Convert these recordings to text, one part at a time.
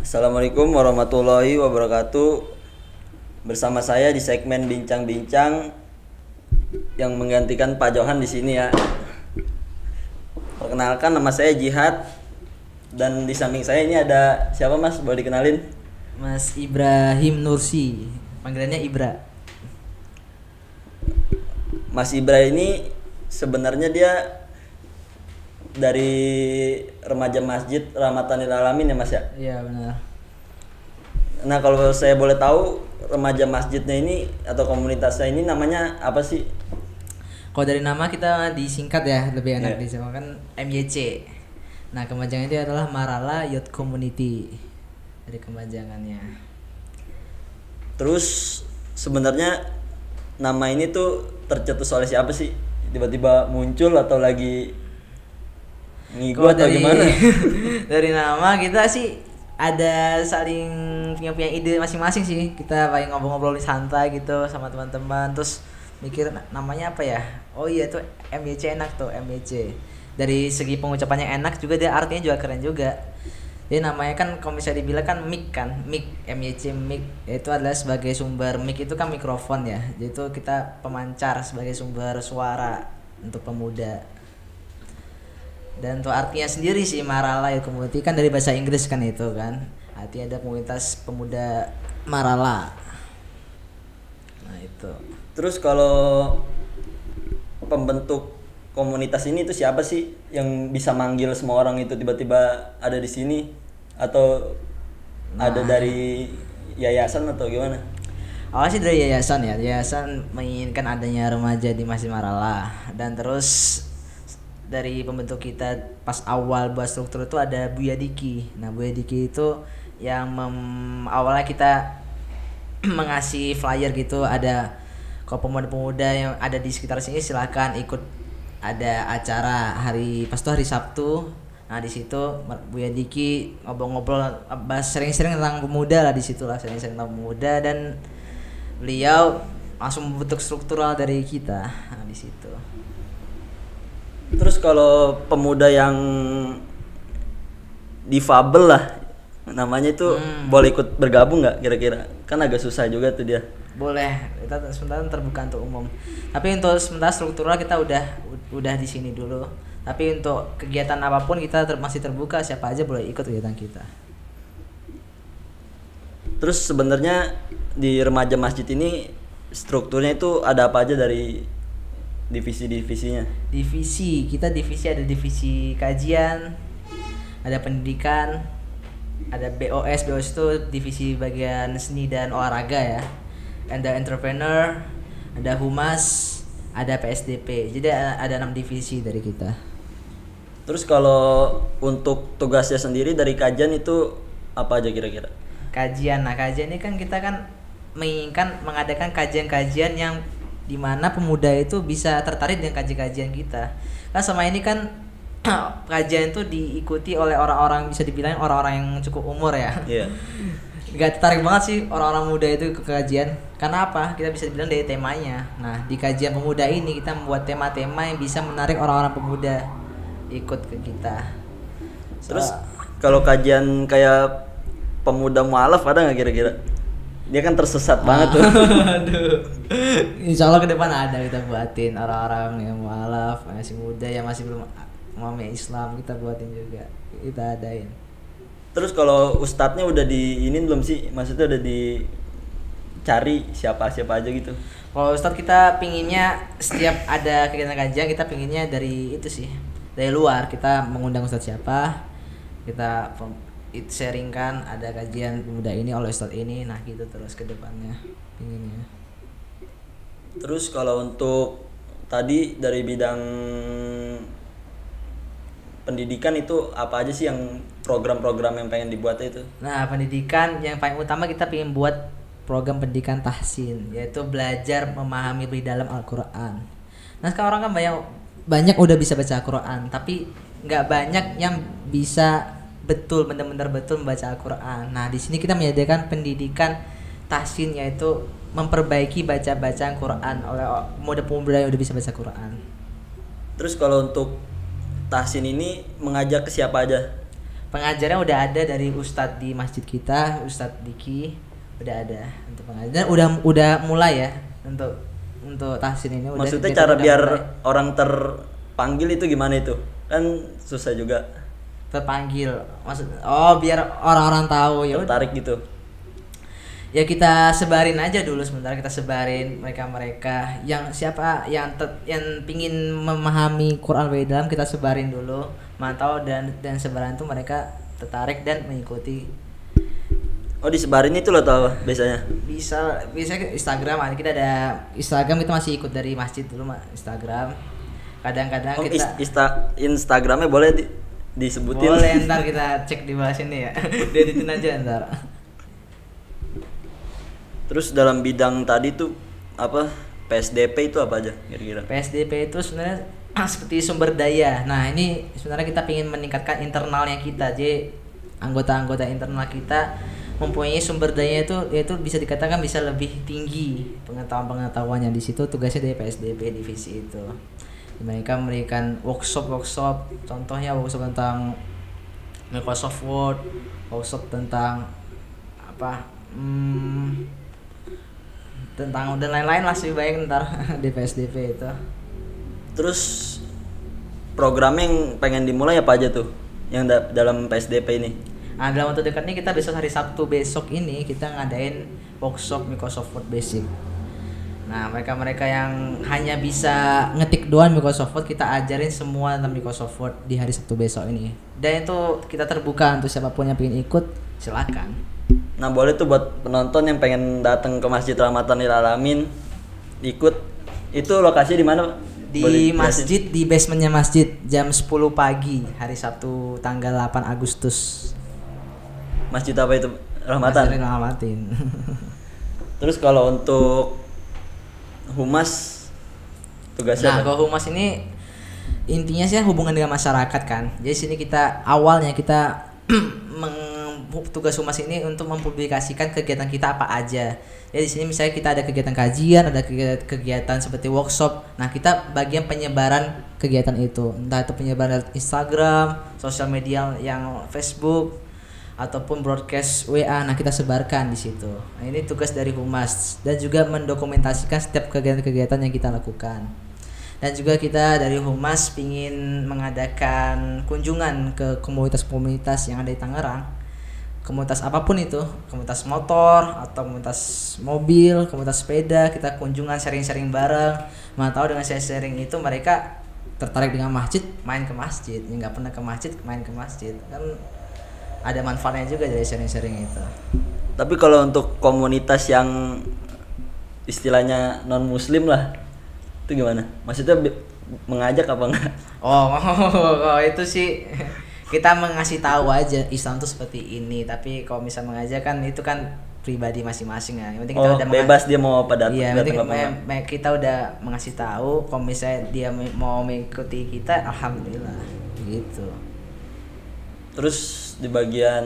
Assalamualaikum warahmatullahi wabarakatuh. Bersama saya di segmen bincang-bincang yang menggantikan Pak Johan di sini ya. Perkenalkan, nama saya Jihad dan di samping saya ini ada siapa Mas? Boleh dikenalin? Mas Ibrahim Nursi, panggilannya Ibra. Mas Ibra ini sebenarnya dia dari remaja masjid Rahmatan lil Alamin ya Mas ya? Iya benar. Nah kalau saya boleh tahu remaja masjidnya ini atau komunitasnya ini namanya apa sih? Kalau dari nama kita disingkat ya, lebih enak Yeah. disamakan MYC. Nah kepanjangan itu adalah Marala Youth Community dari kepanjangannya. Terus sebenarnya nama ini tuh tercetus oleh siapa sih? Tiba-tiba muncul atau lagi ngigo Kalau atau dari gimana? dari nama kita sih ada saling punya ide masing-masing sih. Kita paling ngobrol-ngobrol santai gitu sama teman-teman, terus mikir namanya apa ya? Oh iya tuh MYC enak tuh MYC. Dari segi pengucapannya enak juga, dia artinya juga keren juga. Jadi namanya kan kalau misalnya dibilang kan mic MYC mic itu adalah sebagai sumber mic itu kan mikrofon ya. Jadi itu kita pemancar sebagai sumber suara untuk pemuda. Dan untuk artinya sendiri sih Marala Youth Community kan dari bahasa Inggris kan itu kan. Artinya ada komunitas pemuda Marala. Nah itu. Terus kalau pembentuk komunitas ini itu siapa sih yang bisa manggil semua orang itu tiba-tiba ada di sini atau ada dari yayasan atau gimana? Awalnya sih dari yayasan ya. Yayasan menginginkan adanya remaja di Masjid Marala, dan terus dari pembentuk kita pas awal buat struktur itu ada Buya Diki. Nah Buya Diki itu yang awalnya kita mengasih flyer gitu, ada kalau pemuda-pemuda yang ada di sekitar sini silahkan ikut, ada acara hari pas itu hari Sabtu. Nah di situ Buya Diki ngobrol-ngobrol, bahas sering-sering tentang pemuda lah, di situ lah sering-sering tentang pemuda, dan beliau langsung membentuk struktural dari kita. Nah di situ. Terus kalau pemuda yang difabel lah namanya itu boleh ikut bergabung nggak kira-kira? Kan agak susah juga tuh dia. Boleh, kita sementara terbuka untuk umum. Tapi untuk sementara struktural kita udah di sini dulu. Tapi untuk kegiatan apapun kita masih terbuka, siapa aja boleh ikut kegiatan kita. Terus sebenarnya di remaja masjid ini strukturnya itu ada apa aja dari divisi-divisinya? Divisi ada divisi kajian, ada pendidikan, ada BOS itu divisi bagian seni dan olahraga ya. Ada entrepreneur, ada humas, ada PSDP. Jadi ada 6 divisi dari kita. Terus kalau untuk tugasnya sendiri dari kajian itu apa aja kira-kira? Kajian. Nah, kajian ini kan kita kan menginginkan mengadakan kajian-kajian yang dimana pemuda itu bisa tertarik dengan kajian-kajian kita. Kan selama ini kan kajian itu diikuti oleh orang-orang, bisa dibilang orang-orang yang cukup umur ya. Iya. Gak tertarik banget sih orang-orang muda itu ke kajian. Karena apa? Kita bisa dibilang dari temanya. Nah, di kajian pemuda ini kita membuat tema-tema yang bisa menarik orang-orang pemuda ikut ke kita. Terus kalau kajian kayak pemuda mualaf ada nggak kira-kira? Dia kan tersesat banget tuh. Aduh. Insya Allah ke depan ada kita buatin orang-orang yang mualaf, masih muda yang masih belum memahami Islam, kita buatin juga. Kita adain. Terus kalau ustadznya udah di ini belum sih? Maksudnya udah dicari siapa-siapa aja gitu? Kalau Ustadz kita pinginnya setiap ada kegiatan kajian kita pinginnya dari itu sih, dari luar. Kita mengundang Ustadz siapa, kita sharingkan ada kajian pemuda ini oleh Ustadz ini, nah gitu terus ke depannya pinginnya. Terus kalau untuk tadi dari bidang pendidikan itu apa aja sih yang program-program yang pengen dibuat itu? Nah pendidikan yang paling utama kita pengen buat program pendidikan tahsin, yaitu belajar memahami lebih dalam Al-Quran. Nah sekarang orang kan banyak udah bisa baca Al-Quran, tapi nggak banyak yang bisa benar-benar betul membaca Al-Quran. Nah di sini kita menyediakan pendidikan tahsin, yaitu memperbaiki bacaan Quran oleh pemuda-pemuda yang udah bisa baca Quran. Terus kalau untuk tahsin ini mengajak ke siapa aja? pengajarnya udah ada dari Ustadz di masjid kita, Ustadz Diki udah ada untuk pengajar. Udah mulai ya untuk tahsin ini. Maksudnya cara biar mulai. Orang terpanggil itu gimana itu? Kan susah juga. Terpanggil, biar orang-orang tahu ya. Tertarik gitu. Ya kita sebarin aja dulu sementara, kita sebarin mereka yang siapa yang pingin memahami Quran Way dalam, kita sebarin dulu, mantau dan sebaran itu mereka tertarik dan mengikuti. Oh, disebarin itu loh tau biasanya? Bisa ke Instagram, kita ada Instagram, kita masih ikut dari masjid dulu Instagram. Kadang-kadang kita Instagramnya boleh disebutin? Boleh, ntar kita cek di bawah sini ya. Dieditin aja ntar. Terus dalam bidang tadi tuh apa, PSDP itu apa aja kira-kira? PSDP itu sebenarnya seperti sumber daya. Nah ini sebenarnya kita ingin meningkatkan internalnya kita. Jadi anggota-anggota internal kita mempunyai sumber daya itu, yaitu bisa dikatakan bisa lebih tinggi pengetahuannya. Di situ tugasnya dari PSDP divisi itu. Mereka memberikan workshop, contohnya workshop tentang Microsoft Word, workshop tentang tentang dan lain-lain lah sih, banyak ntar di PSDP itu. Terus program yang pengen dimulai apa aja tuh yang dalam PSDP ini? Nah, dalam waktu dekat ini kita besok hari Sabtu besok ini kita ngadain workshop Microsoft Word Basic. Nah, mereka yang hanya bisa ngetik doang Microsoft Word, kita ajarin semua tentang Microsoft Word di hari Sabtu besok ini. Dan itu kita terbuka untuk siapapun yang pengen ikut, silakan. Nah, boleh tuh buat penonton yang pengen datang ke Masjid Rahmatan Lil Alamin ikut. Itu lokasi di mana? Di masjid, di basementnya masjid, jam 10 pagi hari Sabtu tanggal 8 Agustus. Masjid apa itu? Rahmatan. Masjid Rahmatin. Terus kalau untuk humas tugasnya? Nah, kalau humas ini intinya sih hubungan dengan masyarakat kan. Jadi sini kita awalnya kita tugas humas ini untuk mempublikasikan kegiatan kita apa aja. Jadi di sini misalnya kita ada kegiatan kajian, ada kegiatan seperti workshop. Nah, kita bagian penyebaran kegiatan itu. Entah itu penyebaran Instagram, sosial media yang Facebook, ataupun broadcast WA. Nah, kita sebarkan di situ. Nah, ini tugas dari humas dan juga mendokumentasikan setiap kegiatan-kegiatan yang kita lakukan. Dan juga kita dari humas ingin mengadakan kunjungan ke komunitas-komunitas yang ada di Tangerang. Komunitas apapun itu, komunitas motor atau komunitas mobil, komunitas sepeda, kita kunjungan sharing-sharing bareng. Mana tahu dengan sharing itu mereka tertarik dengan masjid, main ke masjid. Yang nggak pernah ke masjid, main ke masjid. Kan ada manfaatnya juga dari sharing-sharing itu. Tapi kalau untuk komunitas yang istilahnya non muslim lah, itu gimana? Maksudnya mengajak apa enggak? Oh, itu sih kita mengasih tahu aja Islam tuh seperti ini. Tapi kalau misal mengajak kan itu kan pribadi masing-masing ya. Yang penting kita udah bebas dia mau apa datang. Iya, kita udah mengasih tahu. Kalau misalnya dia mau mengikuti kita, alhamdulillah gitu. Terus di bagian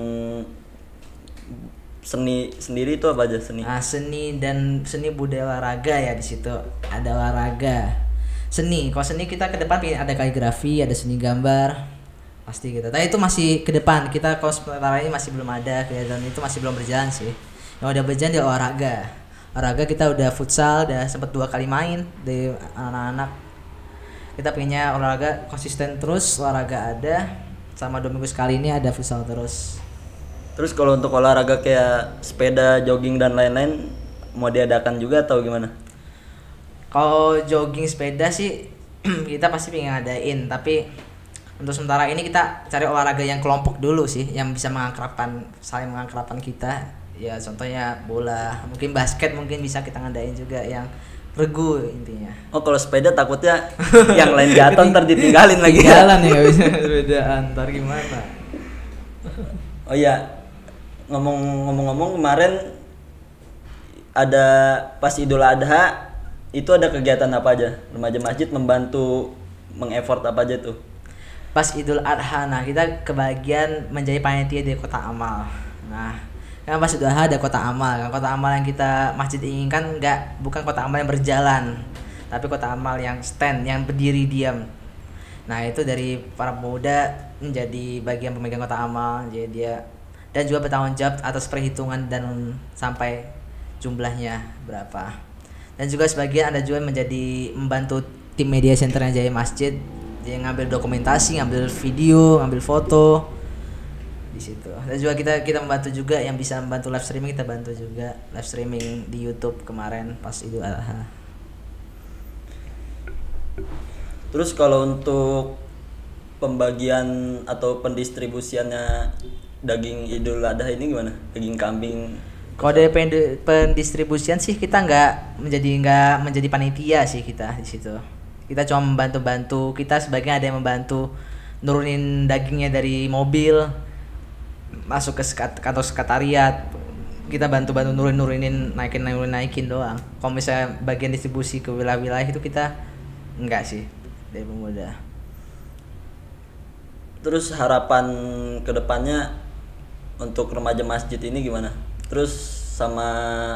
seni sendiri itu apa aja seni? Nah, seni budaya olahraga ya, di situ ada olahraga. Seni, kalau seni kita ke depan ada kaligrafi, ada seni gambar. Pasti kita. Tapi itu masih ke depan. Kita kalau sementara ini masih belum ada kegiatan itu, masih belum berjalan sih. Yang udah berjalan di olahraga. Olahraga kita udah futsal, udah sempat 2 kali main di anak-anak. Kita punya olahraga konsisten terus, olahraga ada. Sama 2 minggu sekali ini ada futsal terus. Terus kalau untuk olahraga kayak sepeda, jogging dan lain-lain mau diadakan juga atau gimana? Kalau jogging sepeda sih kita pasti pengen ngadain, tapi untuk sementara ini kita cari olahraga yang kelompok dulu sih, yang bisa saling mengakrabkan kita. Ya contohnya bola, mungkin basket mungkin bisa kita ngadain juga yang regu intinya. Oh, kalau sepeda takutnya yang lain jatuh ntar ditinggalin lagi. Jalan ya nggak bisa sepedaan, ntar gimana? Oh iya, ngomong-ngomong kemarin ada pas Idul Adha itu ada kegiatan apa aja? Remaja masjid membantu mengeffort apa aja tuh? Pas Idul Adha, nah kita kebagian menjadi panitia di Kota Amal. Nah, kan pas Idul Adha ada Kota Amal. Kan Kota Amal yang kita masjid inginkan bukan Kota Amal yang berjalan, tapi Kota Amal yang stand, yang berdiri diam. Nah itu dari para pemuda menjadi bagian pemegang kotak amal, jadi dia dan juga bertanggung jawab atas perhitungan dan sampai jumlahnya berapa. Dan juga sebagian ada juga menjadi membantu tim media centernya Jaya Masjid, dia ngambil dokumentasi, ngambil video, ngambil foto di situ. Dan juga kita membantu juga yang bisa membantu live streaming, kita bantu juga live streaming di YouTube kemarin pas Idul Adha. Terus kalau untuk pembagian atau pendistribusiannya daging Idul Adha ini gimana? Daging kambing. Kalau dari pendistribusian sih kita nggak menjadi panitia sih kita di situ. Kita cuma membantu, kita sebagian ada yang membantu nurunin dagingnya dari mobil masuk ke kantor sekretariat. Kita bantu nurunin naikin doang. Kalau misalnya bagian distribusi ke wilayah-wilayah itu kita enggak sih dari pemuda. Terus harapan kedepannya untuk remaja masjid ini gimana? Terus sama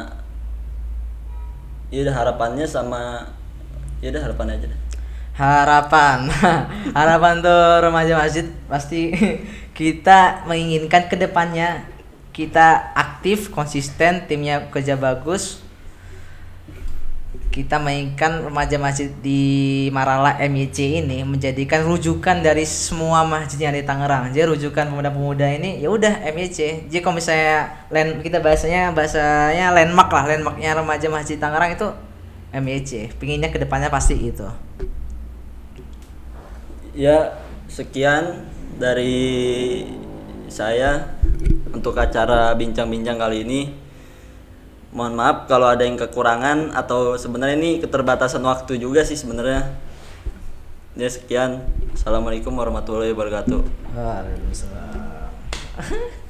ya udah harapannya sama ya udah harapan aja deh. Harapan tuh remaja masjid pasti kita menginginkan kedepannya kita aktif, konsisten, timnya kerja bagus. Kita mainkan remaja masjid di Marala MYC ini menjadikan rujukan dari semua masjid yang di Tangerang. Jadi rujukan pemuda-pemuda ini ya udah MYC. Jadi kalau misalnya kita bahasanya landmark lah, landmarknya remaja masjid Tangerang itu MYC. Pinginnya kedepannya pasti itu. Ya sekian dari saya untuk acara bincang-bincang kali ini. Mohon maaf kalau ada yang kekurangan atau sebenarnya ini keterbatasan waktu juga sih sebenarnya. Ya sekian. Assalamualaikum warahmatullahi wabarakatuh. Waalaikumsalam.